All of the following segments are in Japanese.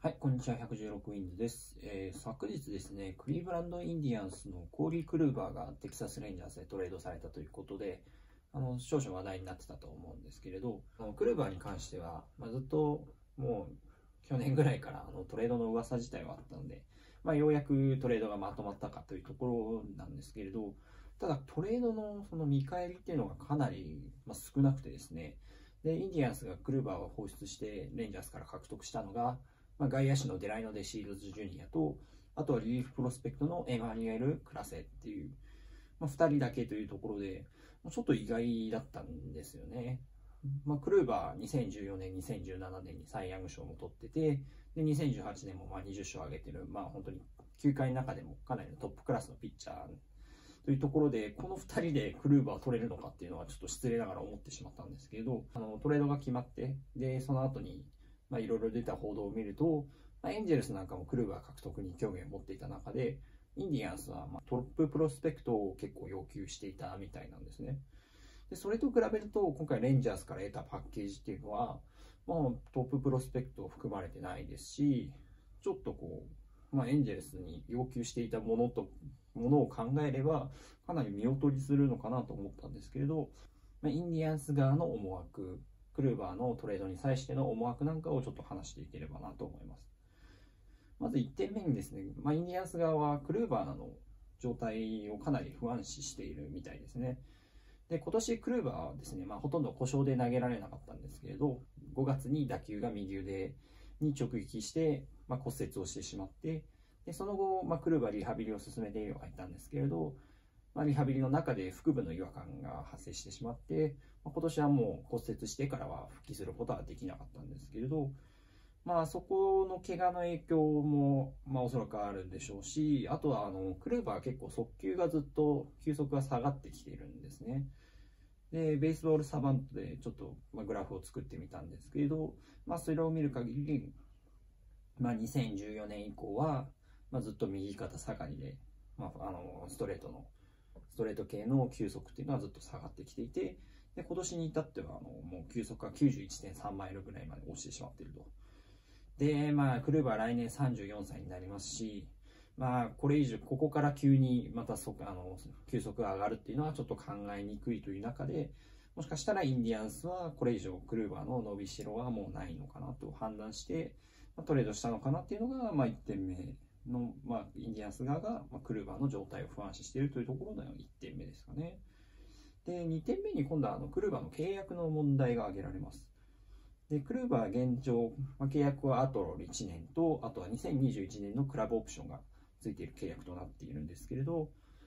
はい、こんにちは。116ウィンズです。昨日ですね、クリーブランドインディアンスのコーリー・クルーバーがテキサス・レンジャーズでトレードされたということで、少々話題になってたと思うんですけれど、クルーバーに関しては、ずっともう去年ぐらいからトレードの噂自体はあったので、ようやくトレードがまとまったかというところなんですけれど、ただトレードのその見返りっていうのがかなり少なくてですね、で、インディアンスがクルーバーを放出してレンジャーズから獲得したのが、外野手のデライノ・デシールズ・ジュニアと、あとはリリーフプロスペクトのエマニュエル・クラセっていう、2人だけというところで、ちょっと意外だったんですよね。クルーバー2014年、2017年にサイ・ヤング賞も取ってて、で2018年も20勝を挙げてる、本当に球界の中でもかなりのトップクラスのピッチャーというところで、この2人でクルーバーを取れるのかっていうのはちょっと失礼ながら思ってしまったんですけれど、トレードが決まって、でその後にいろいろ出た報道を見ると、エンジェルスなんかもクルーバー獲得に興味を持っていた中で、インディアンスはトッププロスペクトを結構要求していたみたいなんですね。でそれと比べると、今回レンジャースから得たパッケージっていうのは、トッププロスペクト含まれてないですし、ちょっとエンジェルスに要求していたものを考えれば、かなり見劣りするのかなと思ったんですけれど、インディアンス側の思惑、クルーバーのトレードに際しての思惑なんかをちょっと話していければなと思います。まず1点目にですね、インディアンス側はクルーバーの状態をかなり不安視しているみたいですね。で、今年クルーバーはですね、ほとんど故障で投げられなかったんですけれど、5月に打球が右腕に直撃して、骨折をしてしまって、でその後、クルーバーリハビリを進めてはいたんですけれど、リハビリの中で腹部の違和感が発生してしまって、今年はもう骨折してからは復帰することはできなかったんですけれど、そこの怪我の影響も、おそらくあるんでしょうし、あとはクルーバーは結構速球がずっと球速が下がってきているんですね。で、ベースボールサバントでちょっとグラフを作ってみたんですけれど、それを見る限り、2014年以降は、ずっと右肩下がりで、ストレート系の球速っていうのはずっと下がってきていて、で今年に至ってはもう球速が 91.3 マイルぐらいまで落ちてしまっていると。で、クルーバー来年34歳になりますし、これ以上、ここから急にまた球速が上がるっていうのはちょっと考えにくいという中で、もしかしたらインディアンスはこれ以上クルーバーの伸びしろはもうないのかなと判断して、トレードしたのかなっていうのが、1点目の、インディアンス側が、クルーバーの状態を不安視しているというところの1点目ですかね。で、2点目に今度はクルーバーの契約の問題が挙げられます。で、クルーバー現状、契約はあと1年と、あとは2021年のクラブオプションがついている契約となっているんですけれど、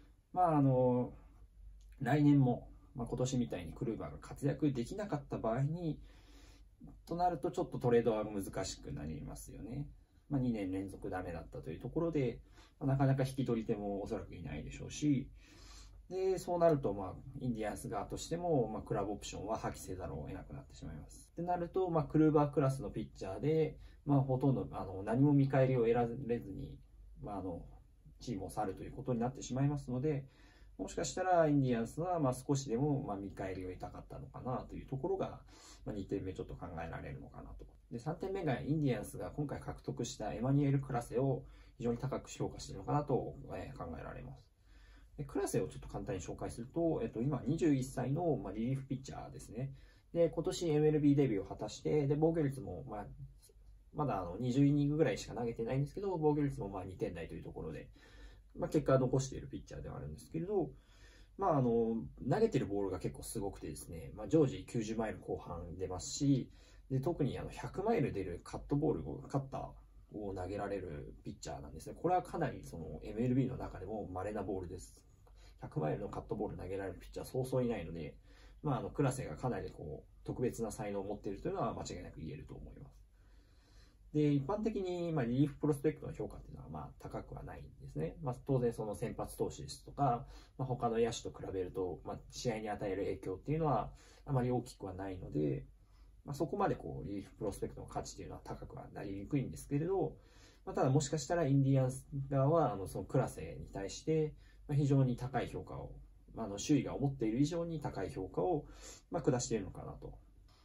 来年も、今年みたいにクルーバーが活躍できなかった場合に、となるとちょっとトレードは難しくなりますよね。2年連続ダメだったというところで、なかなか引き取り手もおそらくいないでしょうし、でそうなると、インディアンス側としても、クラブオプションは破棄せざるを得なくなってしまいます。ってなると、クルーバークラスのピッチャーで、ほとんど何も見返りを得られずに、チームを去るということになってしまいますので、もしかしたらインディアンスは少しでも見返りを得たかったのかなというところが、2点目ちょっと考えられるのかなと。で3点目がインディアンスが今回獲得したエマニュエル・クラセを非常に高く評価しているのかなと考えられます。でクラセをちょっと簡単に紹介すると、今21歳のリリーフピッチャーですね。で今年 MLB デビューを果たして、で防御率もまだ20イニングぐらいしか投げてないんですけど、防御率も2点台というところで、結果を残しているピッチャーではあるんですけれど、投げてるボールが結構すごくてですね、常時90マイル後半出ますし、で特に100マイル出るカットターを投げられるピッチャーなんですね。これはかなりその MLB の中でも稀なボールです。100マイルのカットボール投げられるピッチャーはそうそういないので、クラセがかなり特別な才能を持っているというのは間違いなく言えると思います。で一般的にリリーフプロスペクトの評価っていうのは高くはないんですね。当然その先発投手ですとか、他の野手と比べると、試合に与える影響っていうのはあまり大きくはないので、そこまでリリーフプロスペクトの価値というのは高くはなりにくいんですけれど、ただもしかしたらインディアンス側はそのクラセに対して非常に高い評価を、周囲が思っている以上に高い評価を下しているのかなと。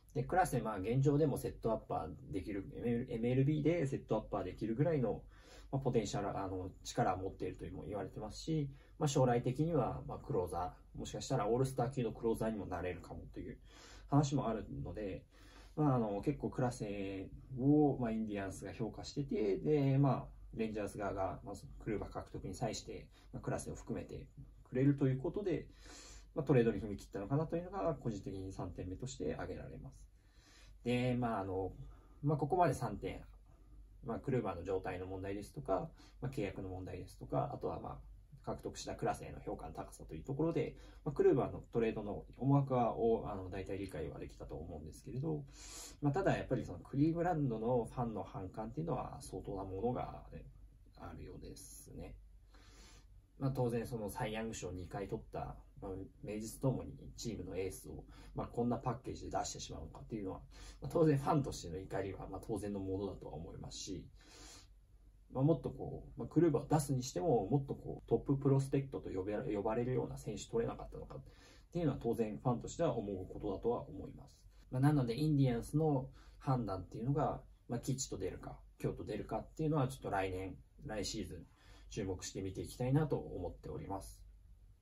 で、クラセ、現状でもセットアッパーできる、MLB でセットアッパーできるぐらいの、ポテンシャル、力を持っているとも言われてますし、将来的には、クローザー、もしかしたらオールスター級のクローザーにもなれるかもという話もあるので、結構クラセを、インディアンスが評価してて、で、レンジャーズ側が、クルーバー獲得に際して、クラセを含めてくれるということで、トレードに踏み切ったのかなというのが、個人的に3点目として挙げられます。で、ここまで3点、クルーバーの状態の問題ですとか、契約の問題ですとか、あとは獲得したクラスへの評価の高さというところで、クルーバーのトレードの思惑を大体理解はできたと思うんですけれど、ただやっぱりそのクリーブランドのファンの反感っていうのは相当なものが、あるようですね。当然そのサイ・ヤング賞を2回取った、名実ともにチームのエースを、こんなパッケージで出してしまうのかっていうのは、当然ファンとしての怒りは当然のものだとは思いますし、もっとクルーバーを出すにしてももっとトッププロスペクトと呼ばれるような選手取れなかったのかっていうのは当然ファンとしては思うことだとは思います。なのでインディアンスの判断っていうのが、吉と出るか凶と出るかっていうのはちょっと来シーズン注目して見ていきたいなと思っております。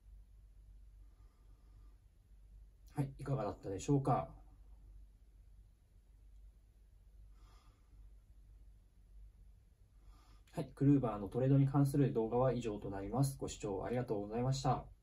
はい、いかがだったでしょうか。はい、クルーバーのトレードに関する動画は以上となります。ご視聴ありがとうございました。